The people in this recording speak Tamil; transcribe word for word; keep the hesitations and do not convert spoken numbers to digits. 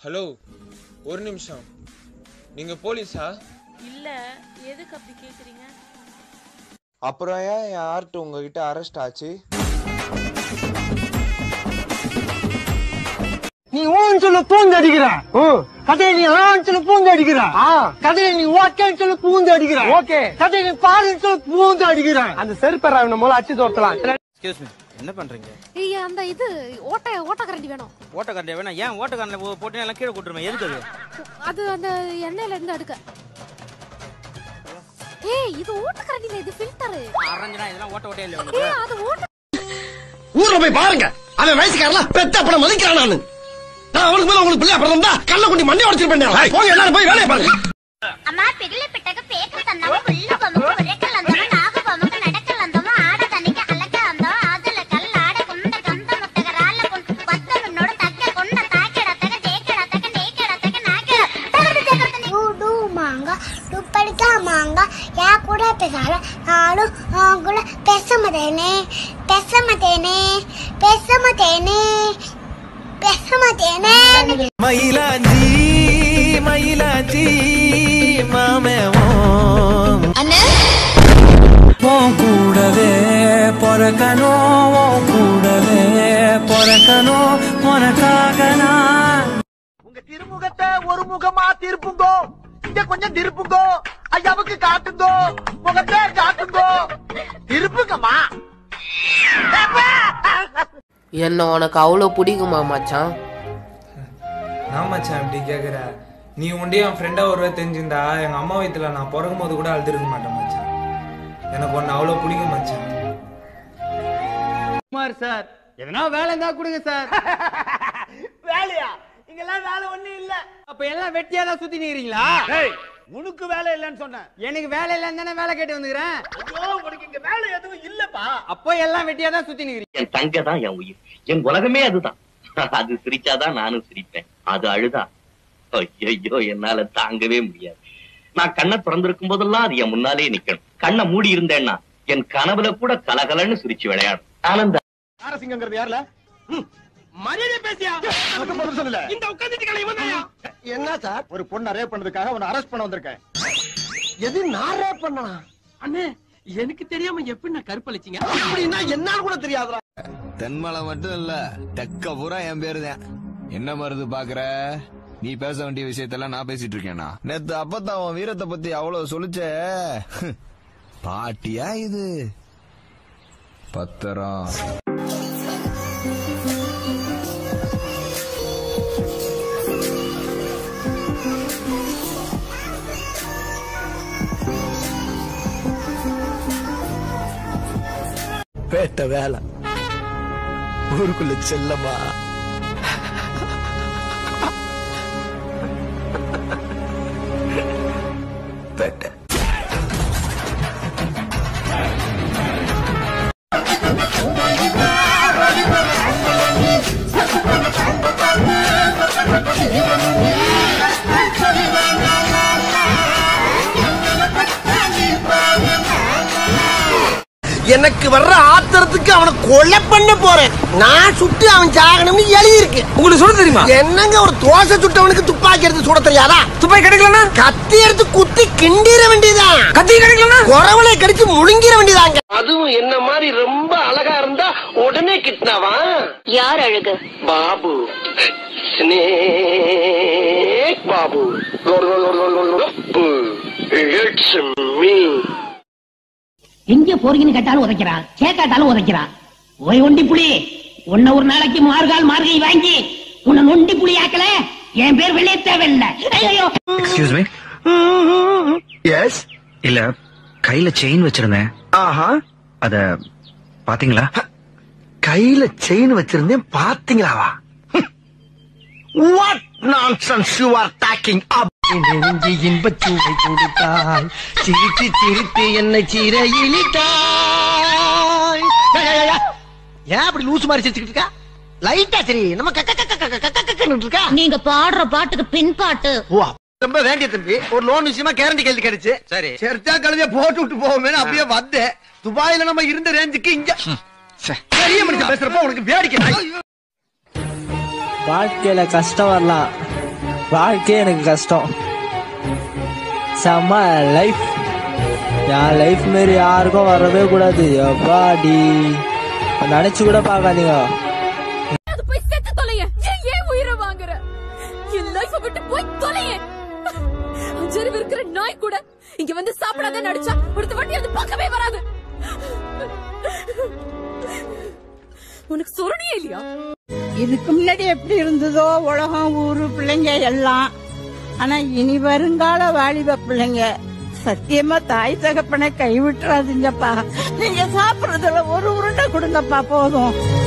ஹலோ, ஒரு நிமிஷம். நீங்க போலீஸா? இல்ல, எதுக்கு அப்படி கேக்குறீங்க? அப்புறம் ஏன் என் ஆர்ட் உங்ககிட்ட அரெஸ்ட் ஆச்சு? நீ ஓன்னு சொல்ல பூந்து அடிக்கிற, கதையை நீ ஆன்னு சொல்ல பூந்து அடிக்கிற, கதையை நீ ஓகேன்னு சொல்ல பூந்து அடிக்கிற, ஓகே கதையை நீ பாருன்னு சொல்ல பூந்து அடிக்கிற. அந்த செருப்பை மூலம் அச்சு தோட்டலாம். எக்ஸ்கியூஸ் மீ, என்ன பண்றீங்க? ஏய், அந்த இது ஓட்ட ஓட்ட கரண்டி வேணும். ஓட்ட கரண்டி வேணும்? ஏன் ஓட்ட கரண்டி போட்டு எல்லாம் கீழே போட்டுருமே? எதுக்கு அது? அது அந்த எண்ணெயில இருந்து எடுக்க. ஏய், இது ஓட்ட கரண்டி இல்ல, இது ஃபில்டர். அரஞ்சனா இதெல்லாம் ஓட்ட ஓட்டே இல்ல. ஏய், அது ஓட்ட. ஊர்ல போய் பாருங்க, அவன் வயசுக்காரலாம் பெத்த அப்பட மதிக்கிறான். நானு நான் அவனுக்கு மேல உங்களுக்கு பிள்ளை அப்புறம் தான் கள்ள கொண்டு மண்ணை உடைச்சிருப்பேன். போங்க எல்லாரும் போய் வேலையை பாருங்க. அம்மா பிடில பிட்டக பேக்க தந்தமா புல்ல பொம்முக்கு ஒரேக்கல் அந்தமா நாக பொம்முக்கு நடக்கல் அந்தமா ஆட தண்ணிக்கு அலக்க அந்தமா ஆதுல கல்லாட குண்ட கந்த முட்டகரால கொண்டு பத்தனோட தக்க கொண்ட தாக்கடத்தக தேக்கடத்தக நேக்கடத்தக நாக்கட தரது தேக்கடத்தனி ஊடு மாங்க துப்படிக்கா மாங்க யா கூட பேசால நானும் கூட பேச மாட்டேனே பேச மாட்டேனே பேச மாட்டேனே பேச மாட்டேனே. மயிலாஞ்சி மயிலாஞ்சி மாமேவோ அண்ணே உன் கூடவே பொறக்கனோ, உன் கூடவே பொறக்கனோ, உனக்காக நான். உங்க திருமுகத்தை ஒரு முகமா திருப்புங்கோ, இங்க கொஞ்சம் திருப்புங்கோ, ஐயாவுக்கு காட்டுங்கோ, முகத்தை காட்டுங்கோ, திருப்புங்கம்மா. என்ன உனக்கு அவ்வளோ பிடிக்குமா மச்சான்? நான் மச்சான் இப்படி கேட்குற? நீ உண்டே என் ஃப்ரெண்டா ஒருவே தெரிஞ்சிருந்தா எங்க அம்மா வயிற்றுல நான் பிறக்கும் போது கூட அழுதுருக்க மாட்டேன் மச்சான். எனக்கு ஒன்னு அவ்வளோ பிடிக்கும் மச்சான். குமார் சார், எதனா வேலை இருந்தா கொடுங்க சார். வேலையா? இங்கெல்லாம் வேலை ஒண்ணு இல்ல. அப்ப எல்லாம் வெட்டியா தான் சுத்தி நிக்கிறீங்களா? உனக்கு வேலை இல்லன்னு சொன்னேன். எனக்கு வேலை இல்லன்னு தானே வேலை கேட்டு வந்துக்கிறேன். ஐயோ, உனக்கு இங்க வேலை எதுவும் இல்லப்பா. அப்போ எல்லாம் வெட்டியா தான் சுத்தி நிக்கிறீங்க. என் தங்க தான் என் உயிர், என் உலகமே அதுதான். அது சிரிச்சாதான் நானும் சிரிப்பேன், அது அழுதா ஐயோ என்னால தாங்கவே முடியாது. நான் கண்ணை திறந்திருக்கும் போதெல்லாம் அது என் முன்னாலே நிக்கணும். கண்ணை மூடி இருந்தேன்னா என் கனவுல கூட கலகலன்னு சிரிச்சு விளையாடும். ஆனந்த நாரசிங்கிறது யாருல? மரியாதை பேசியா? பதில் சொல்லல. இந்த உட்கார்ந்துட்டு கலை வந்தாயா? என்ன சார்? ஒரு பொண்ணை ரேப் பண்ணதுக்காக உன்னை அரெஸ்ட் பண்ண வந்திருக்கேன். எது நான் ரேப் பண்ணனா? அண்ணே, எனக்கு தெரியாம எப்படி நான் கருப்பளிச்சீங்க? அப்படின்னா என்னால கூட தெரியாதுடா. தென்மலை மட்டும் இல்ல, தெக்க பூரா என் பேரு தான். என்ன மருது பாக்குற? நீ பேச வேண்டிய விஷயத்தெல்லாம் நான் பேசிட்டு இருக்கேனா? நேத்து அப்பதான் உன் வீரத்தை பத்தி அவ்வளவு சொல்லிச்சே. பாட்டியா இது? பத்திரம். பேட்ட வேலை ஊருக்குள்ள செல்லமா பேட்ட. எனக்கு வர்ற ஆத்திரத்துக்கு அவனை கொலை பண்ண போறேன். நான் சுட்டு அவன் சாகணும்னு எழுதி இருக்கு. உங்களுக்கு சொல்ல தெரியுமா? என்னங்க ஒரு தோசை சுட்டவனுக்கு துப்பாக்கி எடுத்து சுட தெரியாதா? துப்பாக்கி கிடைக்கலனா கத்தி எடுத்து குத்தி கிண்டிர வேண்டியதான். கத்தி கிடைக்கலனா குறவளை கடிச்சு முழுங்கிர வேண்டியதாங்க. அதுவும் என்ன மாதிரி ரொம்ப அழகா இருந்தா உடனே கிட்னாவா? யார் அழகு? Babu, snake Babu. It's me. எங்க போறீங்கன்னு கேட்டாலும் உதைக்கிறான், கேட்காட்டாலும் உதைக்கிறான். ஓய் ஒண்டி புலி, உன்னை ஒரு நாளைக்கு மார்கால் மார்கை வாங்கி உன்னை நொண்டி புலி ஆக்கல, என் பேர் வெளியே தேவையில்லை. Excuse me. எஸ். இல்ல, கையில செயின் வச்சிருந்தேன். ஆஹா, அத பாத்தீங்களா? கையில செயின் வச்சிருந்தேன் பாத்தீங்களாவா? What nonsense you are talking up. இன்பச்சூவை கொடுத்தாய், சிரித்து சிரித்து என்னை சிறையிலிட்டாய். ஏன் அப்படி லூசு மாதிரி சிரிச்சுக்கிட்டு இருக்கா? லைட்டா சரி, நம்ம இருக்கா? நீங்க பாடுற பாட்டுக்கு பின் பாட்டு. ரொம்ப வேண்டிய தம்பி, ஒரு லோன் விஷயமா கேரண்டி கேள்வி கிடைச்சு. சரி, சரித்தா கழுதிய போட்டு விட்டு போவோமே அப்படியே வந்தேன். துபாயில நம்ம இருந்த ரேஞ்சுக்கு இங்க பெரிய மனுஷன் பேசுறப்ப உனக்கு வேடிக்கை. வாழ்க்கையில கஷ்டம் வரலாம், வாழ்க்கையே எனக்கு கஷ்டம். செம்ம லைஃப். என் லைஃப் மாரி யாருக்கும் வரவே கூடாது. எப்பாடி நினைச்சு கூட பாக்காதீங்க. அது போய் செத்து தொலைய. ஏன் உயிரை வாங்குற? என் லைஃப் விட்டு போய் தொலைய. அஞ்சறிவு இருக்கிற நாய் கூட இங்க வந்து சாப்பிடாத நடிச்சா அடுத்த வாட்டி அது பக்கமே வராது. உனக்கு சொரணியே இல்லையா? இதுக்கு முன்னாடி எப்படி இருந்ததோ உலகம் ஊரு பிள்ளைங்க எல்லாம், ஆனா இனி வருங்கால வாலிப பிள்ளைங்க சத்தியமா தாய் தகப்பனை கைவிட்டுறாதீங்கப்பா. நீங்க சாப்பிடுறதுல ஒரு உருண்டை கொடுங்கப்பா போதும்.